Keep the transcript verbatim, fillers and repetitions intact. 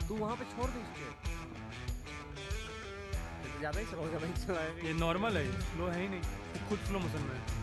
तू वहाँ पे छोड़ दे इसको, ज़्यादा ही स्लो है भाई चलाएगा। ये नॉर्मल है, स्लो है ही नहीं, खुद स्लो मोशन में है।